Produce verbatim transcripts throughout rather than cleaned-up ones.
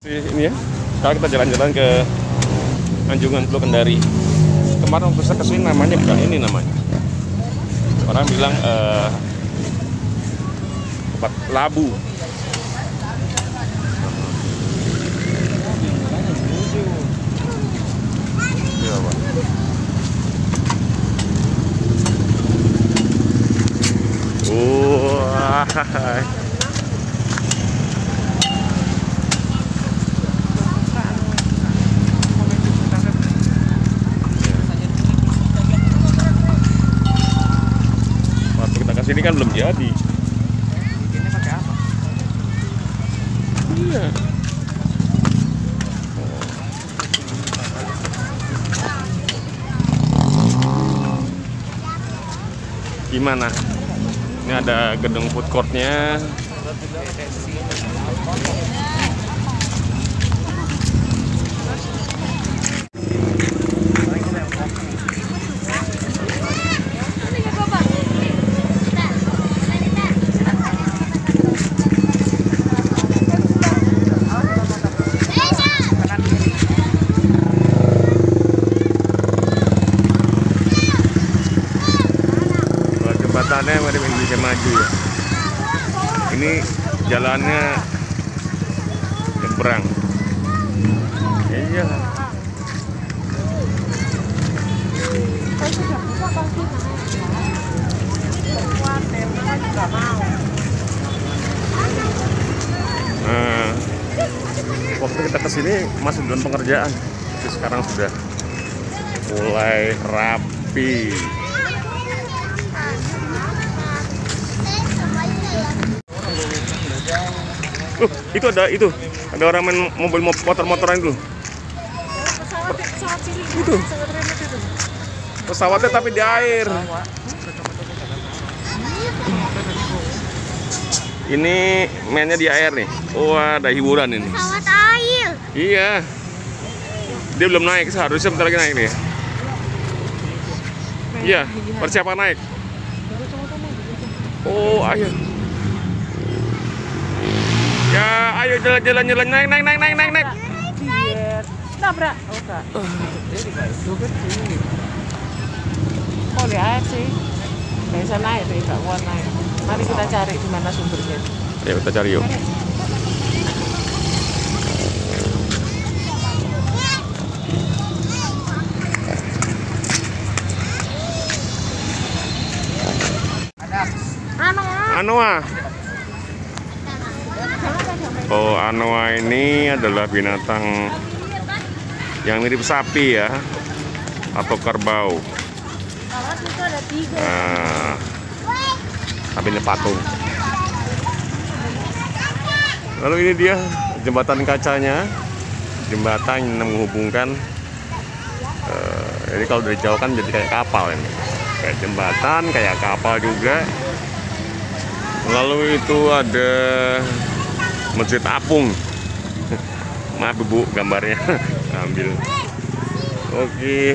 Ini ya, sekarang kita jalan-jalan ke Anjungan Pulau Kendari. Kemarin waktu saya kesini namanya bukan ini namanya. Orang bilang eh, tempat labu. Iya, Pak. Wah. Ini kan belum jadi. Ini pakai apa? Iya. Gimana? Ini ada gedung food courtnya. Jembatannya mirip Indonesia Maju ya. Ini jalannya nyebrang. Iya. Nah, waktu kita kesini masih dalam pengerjaan. Tapi sekarang sudah mulai rapi. Uh, itu ada itu ada orang main mobil motor-motoran itu. Pesawat, pesawat cilik. Itu. Pesawat remote itu. Pesawatnya tapi di air. Ini mainnya di air nih. Oh, ada hiburan ini. Pesawat air. Iya. Dia belum naik, seharusnya bentar lagi naik nih. Iya, persiapan naik. Oh, ayo. Ya, ayo jalan-jalan jalan naik naik naik naik naik naik. Biar nabrak. Oh, enggak. Jadi guys, juga sini. Oh, lihat sih. Nggak bisa naik tuh, nggak kuat naik. Mari kita cari di mana sumbernya. Ya, kita cari yuk. Anoa. Oh, anoa ini adalah binatang yang mirip sapi ya, atau kerbau. Nah, tapi ini patung. Lalu ini dia jembatan kacanya, jembatan yang menghubungkan. Uh, jadi kalau dari jauh kan jadi kayak kapal ini, kayak jembatan, kayak kapal juga. Lalu itu ada Masjid Apung. Maaf Bu, gambarnya ambil. Oke.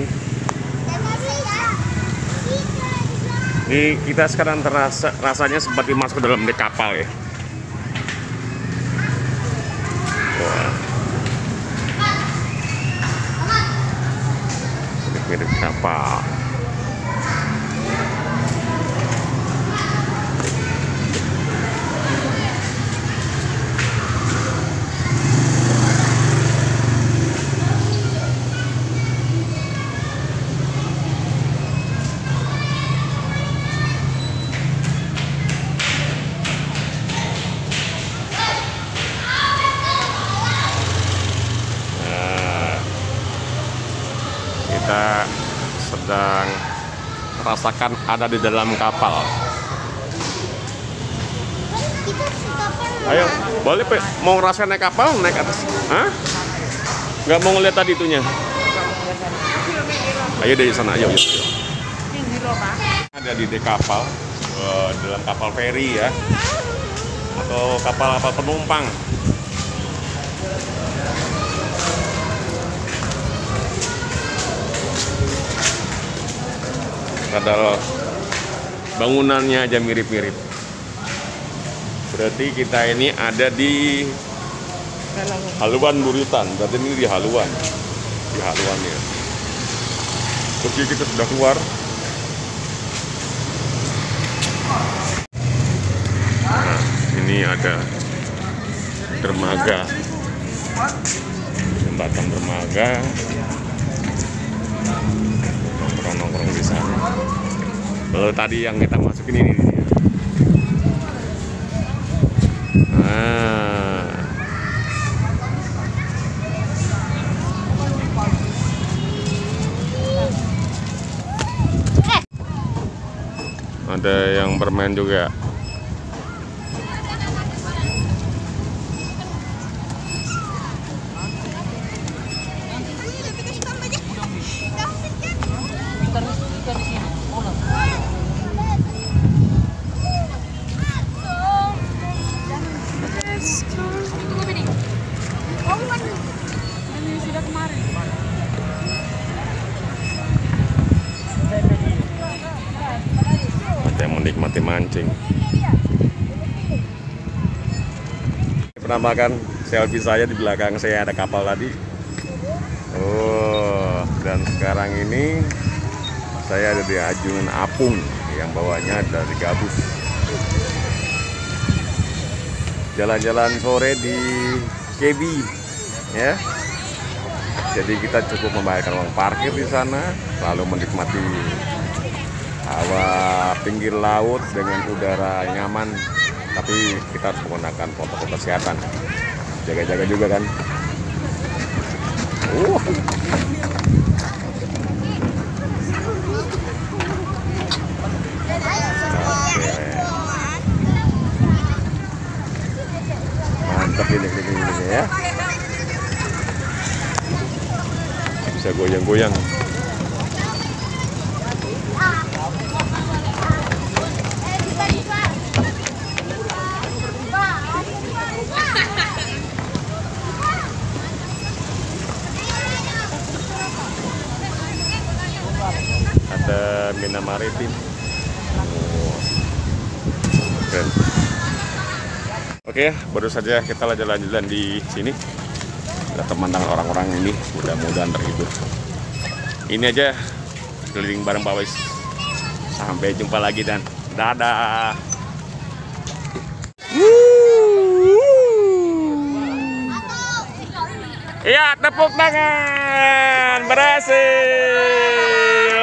Ini kita sekarang terasa rasanya seperti masuk ke dalam kapal ya. Wah. Mirip kapal. Kita sedang merasakan ada di dalam kapal. Ayo, boleh Pe? Mau ngerasain naik kapal, naik atas? Hah? Nggak mau ngeliat tadi itunya? Ayo dari sana, ayo, ayo, ayo. Ada di dek kapal, uh, dalam kapal feri ya, atau kapal-kapal penumpang. Padahal bangunannya aja mirip-mirip. Berarti kita ini ada di Kalau Haluan Buritan, berarti ini di Haluan. Di Haluan ya. Oke, kita sudah keluar. Nah, ini ada dermaga. Jembatan dermaga. Nongkrong-nongkrong di sana. Kalau tadi yang kita masukin ini dia. Nah. Ada yang bermain juga. Ada yang menikmati mancing. Penampakan selfie saya di belakang saya ada kapal tadi. Oh, dan sekarang ini saya ada di Ajungan Apung yang bawahnya dari Gabus. Jalan-jalan sore di K B, ya. Jadi kita cukup membayarkan uang parkir di sana, lalu menikmati hawa pinggir laut dengan udara nyaman. Tapi kita harus menggunakan protokol kesehatan, jaga-jaga juga kan. Uh. Mantap ini ini ya. Bisa goyang-goyang. Ada Mina Maritim. Oh. Keren. Oke, baru saja kita jalan-jalan di sini. Lihat pemandangan orang-orang ini, mudah-mudahan terhibur. Ini aja keliling bareng Pak Wais. Sampai jumpa lagi dan dadah. Iya, tepuk tangan, berhasil.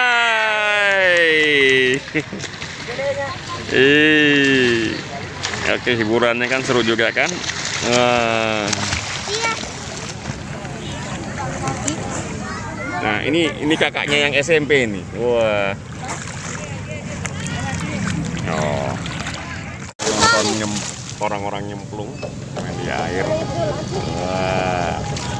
Ih, oke, hiburannya kan seru juga kan. Nah, nah ini ini kakaknya yang S M P nih. Wah. Oh. Nonton nyem, orang-orang nyemplung main di air. Wah.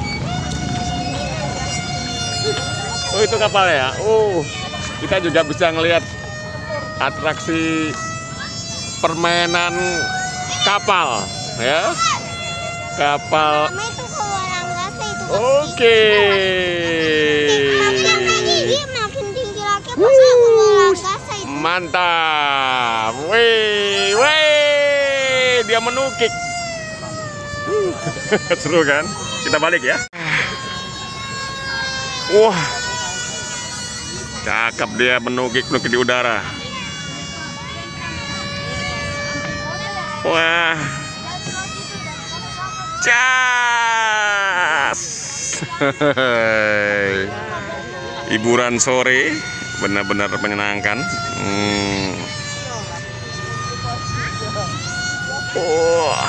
Oh, itu kapal ya. Oh, kita juga bisa ngelihat atraksi permainan kapal, ya. Kapal. Oke. Mantap. Wih, wih, dia menukik. Seru kan? Kita balik ya. Wah, cakep dia menukik-nukik di udara. Wah, cas. Hiburan sore benar-benar menyenangkan. Hmm. Wah.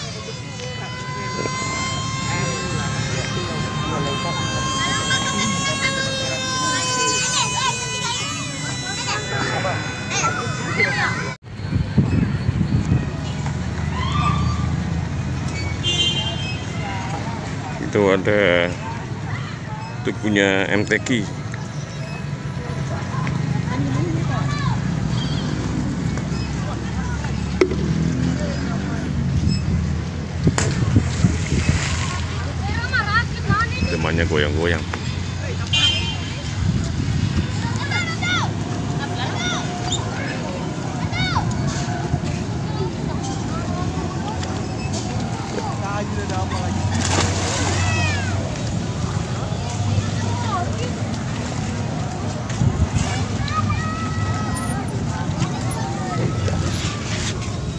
Itu ada, itu punya M T Q. Temannya goyang-goyang.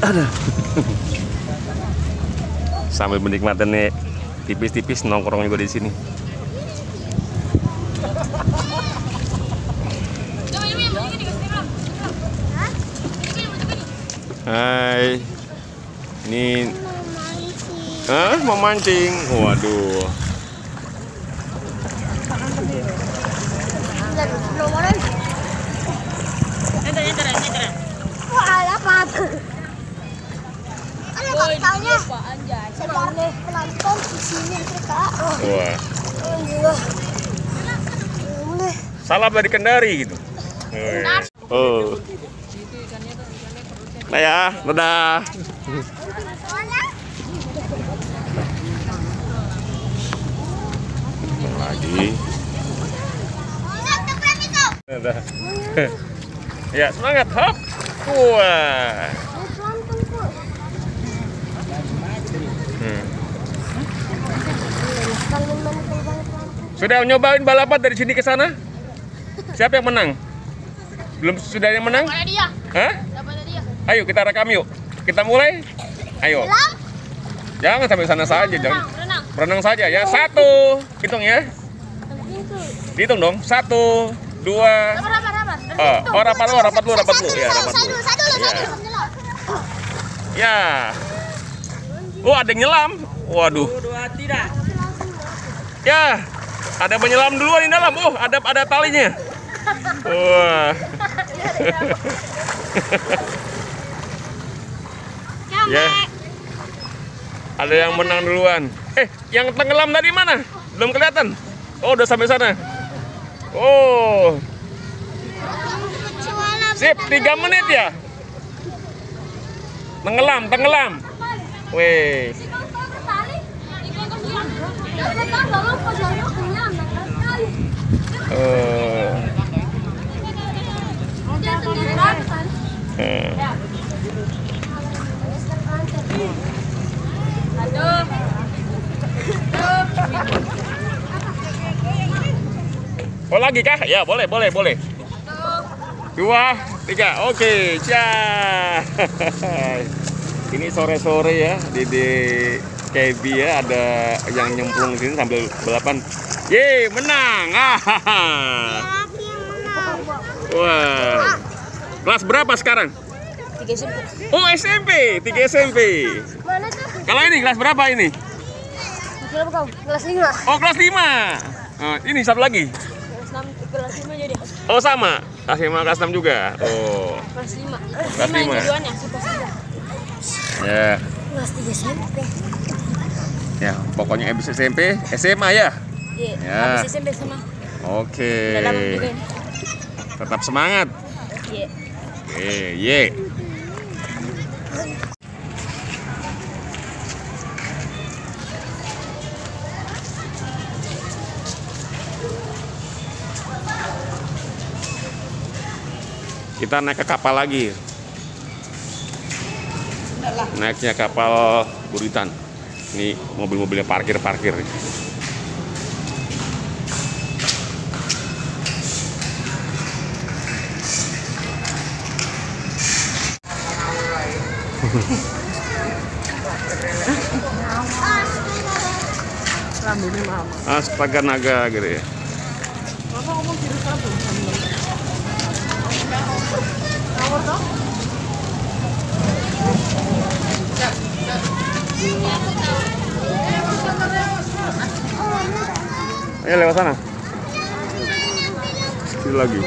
Aduh. Sambil menikmati nih tipis-tipis nongkrong juga di sini. Hai. Ini Hah? Mau mancing? Waduh. Wah. Salah dari Kendari gitu. Oh. Nah ya, dadah. Lagi. Dadah. Ya, semangat, hop. Wah. Hmm. Sudah nyobain balapan dari sini ke sana? Siapa yang menang? Belum sudah yang menang? Daripada dia. Hah? Daripada dia. Ayo kita rekam yuk. Kita mulai. Ayo. Berenang. Jangan sampai sana saja, jangan. Berenang. Berenang saja ya. Satu. Hitung ya. Hitung dong. Satu, dua. Rapat, rapat, rapat. Oh, oh rapat lu, rapat lu, rapat lu. Ya, rapat lu. Satu, satu, Ya. satu. Ya. Oh, ada yang nyelam. Waduh. Ya. Ada penyelam duluan di dalam. Oh, ada ada talinya. Wah. Ya. Ada yang menang duluan. Eh, yang tenggelam tadi mana? Belum kelihatan. Oh, udah sampai sana. Oh. Sip, tiga menit ya. Tenggelam, tenggelam. Weh. Uh. Uh. Oh lagi kah? Ya boleh, boleh, boleh. Dua, tiga, oke, ciao. Ini sore-sore ya, di, di K B ya, ada yang nyemplung sini sambil balapan. Yeay, menang. Wah. Kelas berapa sekarang? Tiga S M P. Oh, S M P, tiga S M P. Mana tuh? Kalau ini kelas berapa ini? Kelas berapa? Kelas lima. Oh, kelas lima. Oh, ini satu lagi. Kelas enam, kelas lima jadi. Oh, sama. Kelas lima, kelas enam juga. Oh. Kelas lima. Kelas lima. Tujuannya sih kelas tiga. Ya. Kelas tiga S M P. Ya, pokoknya habis S M P, S M A ya. Iya. Ya. Habis S M P sama. Oke. Udah lama juga ini. Tetap semangat. Iya. Oke, ye. Kita naik ke kapal lagi. Naiknya kapal Buritan. Ini mobil-mobilnya parkir-parkir. Rambutnya mama. Astaga naga gitu ya. Mama ngomong kiri satu. Nomor dong. Ayo lewat sana. Sekali lagi.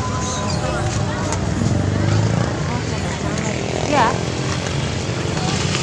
Ya.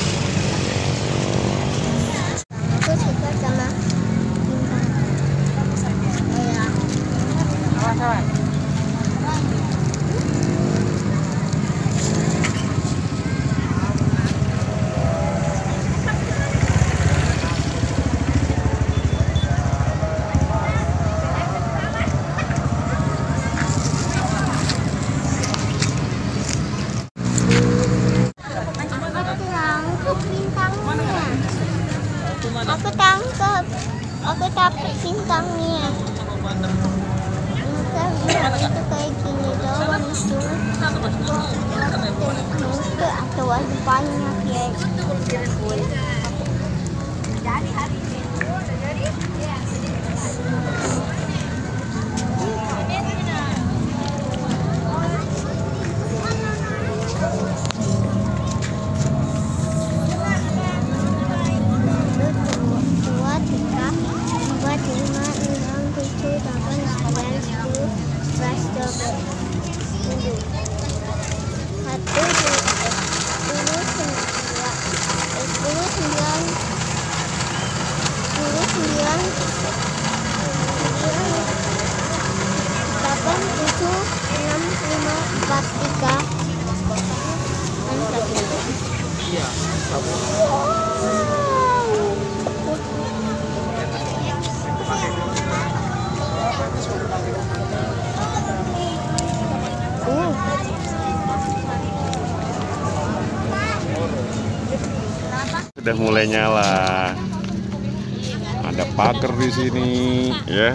udah mulai nyala. Ada pagar di sini, ya.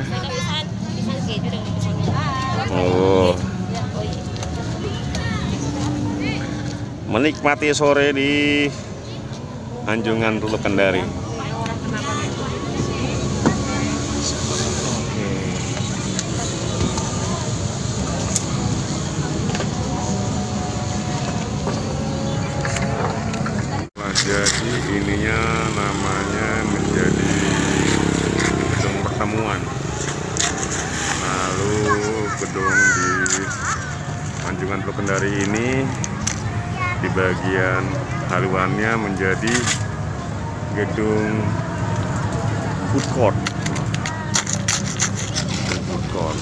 Oh, menikmati sore di Anjungan Teluk Kendari. Jadi ininya namanya menjadi gedung pertemuan. Lalu gedung di Anjungan Teluk Kendari ini di bagian haluannya menjadi gedung food court. Food court.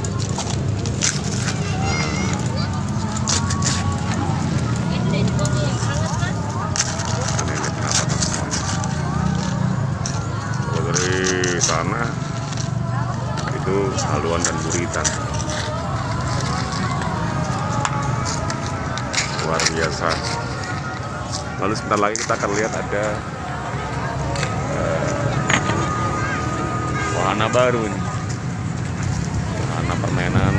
Sana itu haluan dan buritan, luar biasa. Lalu sebentar lagi kita akan lihat ada uh, wahana baru nih, wahana permainan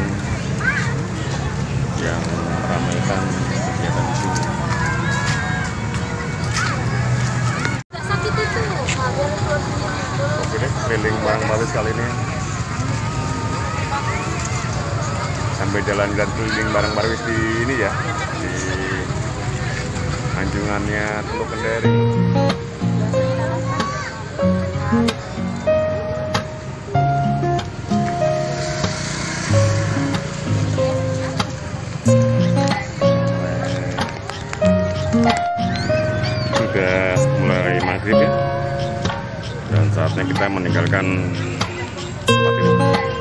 yang meramaikan kegiatan di sini. Oke deh, keliling barang baris kali ini sampai jalan-jalan keliling barang baris di ini ya, di Anjungannya Teluk Kendari. Sudah mulai maghrib ya, dan saatnya kita meninggalkan tempat ini.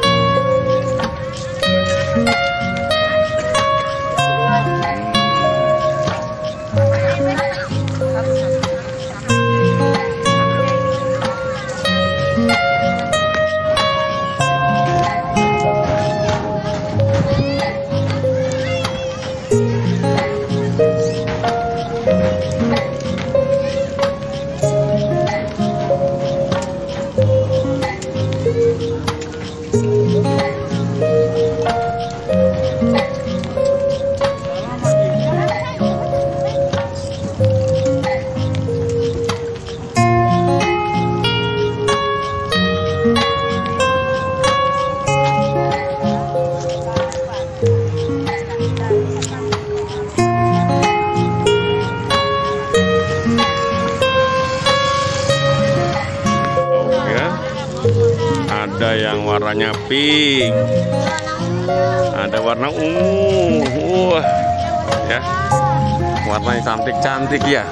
Ada yang warnanya pink, ada warna ungu, wah, ya, warnanya cantik-cantik ya.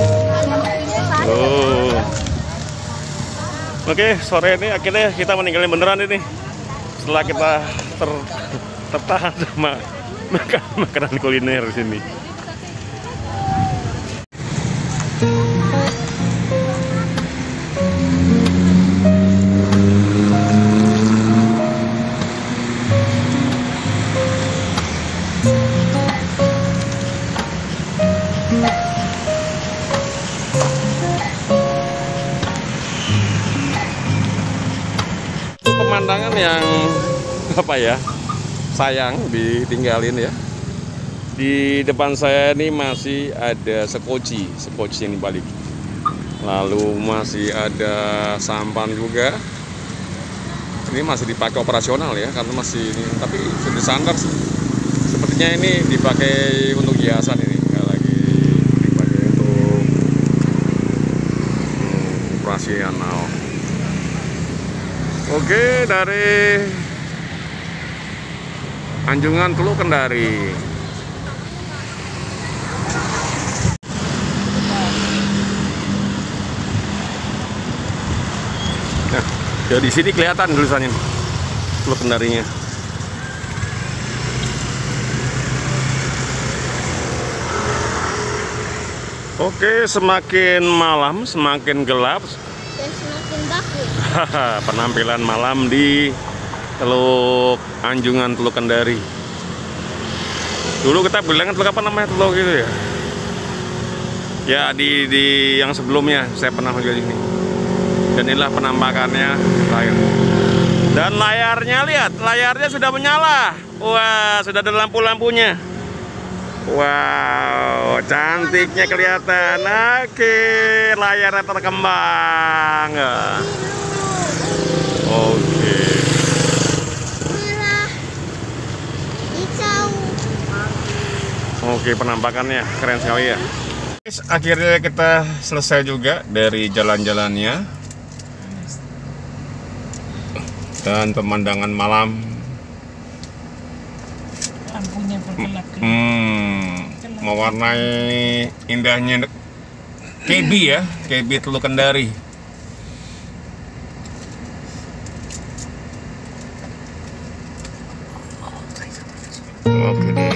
Oh, oke, sore ini akhirnya kita meninggalin beneran ini. Setelah kita ter tertahan sama makan makanan kuliner di sini. Pemandangan yang apa ya, sayang ditinggalin ya. Di depan saya ini masih ada sekoci, sekoci yang balik. Lalu masih ada sampan juga. Ini masih dipakai operasional ya, karena masih ini, tapi sudah standar sih. Sepertinya ini dipakai untuk hiasan ini, nggak lagi dipakai untuk hmm, operasional. Oke, dari Anjungan Teluk Kendari. Nah, ya di sini kelihatan tulisannya Teluk Kendarinya. Oke, semakin malam semakin gelap. Dan semakin baku. Penampilan malam di Teluk Anjungan Teluk Kendari. Dulu kita bilang teluk apa namanya, teluk gitu ya. Ya di di yang sebelumnya saya pernah juga di sini. Dan inilah penampakannya layar. Dan layarnya lihat, layarnya sudah menyala. Wah, sudah ada lampu-lampunya. Wow, cantiknya kelihatan. Oke, layarnya terkembang. Oke. Merah. Hijau. Oke, penampakannya keren sekali ya. Akhirnya kita selesai juga dari jalan-jalannya dan pemandangan malam. Lampunya bergelap. Hmm, mewarnai indahnya K B ya, K B Teluk Kendari. Oke deh.